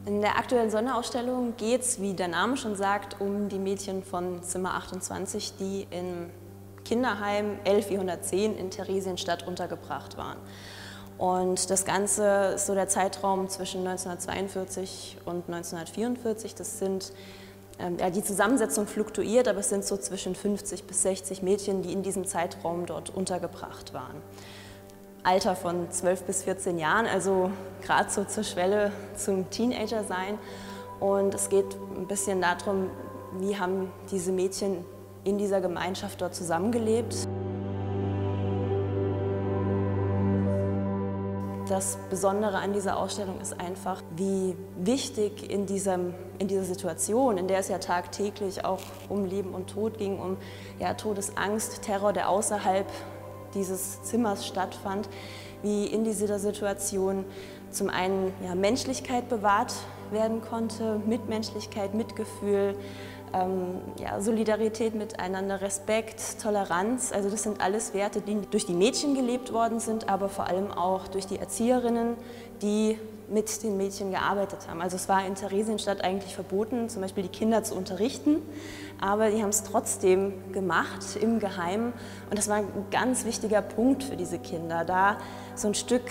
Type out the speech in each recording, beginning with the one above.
In der aktuellen Sonderausstellung geht es, wie der Name schon sagt, um die Mädchen von Zimmer 28, die im Kinderheim L410 in Theresienstadt untergebracht waren. Und das Ganze ist so der Zeitraum zwischen 1942 und 1944. Das sind, die Zusammensetzung fluktuiert, aber es sind so zwischen 50 bis 60 Mädchen, die in diesem Zeitraum dort untergebracht waren. Alter von 12 bis 14 Jahren, also gerade so zur Schwelle zum Teenager sein. Und es geht ein bisschen darum, wie haben diese Mädchen in dieser Gemeinschaft dort zusammengelebt. Das Besondere an dieser Ausstellung ist einfach, wie wichtig in dieser Situation, in der es ja tagtäglich auch um Leben und Tod ging, um Todesangst, Terror, der außerhalb dieses Zimmers stattfand, wie in dieser Situation zum einen Menschlichkeit bewahrt werden konnte, Mitmenschlichkeit, Mitgefühl, Solidarität miteinander, Respekt, Toleranz. Also das sind alles Werte, die durch die Mädchen gelebt worden sind, aber vor allem auch durch die Erzieherinnen, die mit den Mädchen gearbeitet haben. Also es war in Theresienstadt eigentlich verboten, zum Beispiel die Kinder zu unterrichten, aber die haben es trotzdem gemacht, im Geheimen. Und das war ein ganz wichtiger Punkt für diese Kinder, da so ein Stück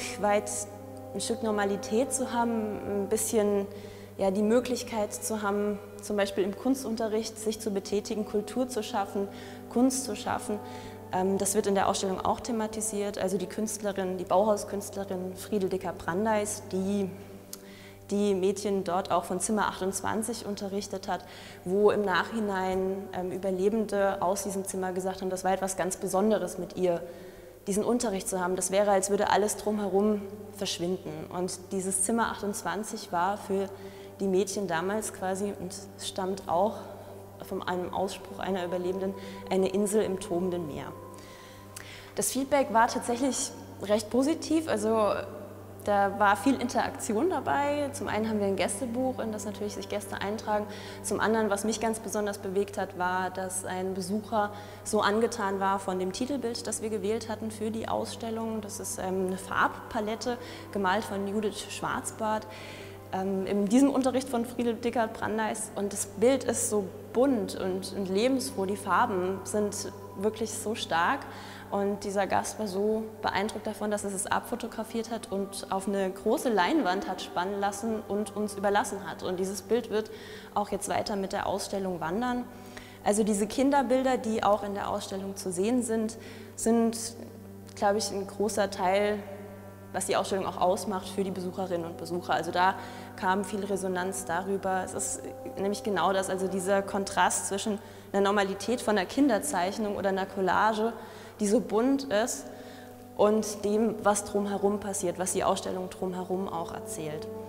Normalität zu haben, ein bisschen die Möglichkeit zu haben, zum Beispiel im Kunstunterricht sich zu betätigen, Kultur zu schaffen, Kunst zu schaffen. Das wird in der Ausstellung auch thematisiert. Also die Künstlerin, die Bauhauskünstlerin Friedel Dickert-Brandeis, die die Mädchen dort auch von Zimmer 28 unterrichtet hat, wo im Nachhinein Überlebende aus diesem Zimmer gesagt haben, das war etwas ganz Besonderes mit ihr, diesen Unterricht zu haben. Das wäre, als würde alles drumherum verschwinden. Und dieses Zimmer 28 war für die Mädchen damals quasi, und es stammt auch von einem Ausspruch einer Überlebenden, eine Insel im tobenden Meer. Das Feedback war tatsächlich recht positiv, also da war viel Interaktion dabei. Zum einen haben wir ein Gästebuch, in das natürlich sich Gäste eintragen. Zum anderen, was mich ganz besonders bewegt hat, war, dass ein Besucher so angetan war von dem Titelbild, das wir gewählt hatten für die Ausstellung. Das ist eine Farbpalette, gemalt von Judith Schwarzbart, in diesem Unterricht von Friedel Dickert-Brandeis. Und das Bild ist so bunt und lebensfroh, die Farben sind wirklich so stark. Und dieser Gast war so beeindruckt davon, dass er es abfotografiert hat und auf eine große Leinwand hat spannen lassen und uns überlassen hat. Und dieses Bild wird auch jetzt weiter mit der Ausstellung wandern. Also diese Kinderbilder, die auch in der Ausstellung zu sehen sind, glaube ich, ein großer Teil, was die Ausstellung auch ausmacht für die Besucherinnen und Besucher. Also da kam viel Resonanz darüber. Es ist nämlich genau das, also dieser Kontrast zwischen einer Normalität von einer Kinderzeichnung oder einer Collage, die so bunt ist, und dem, was drumherum passiert, was die Ausstellung drumherum auch erzählt.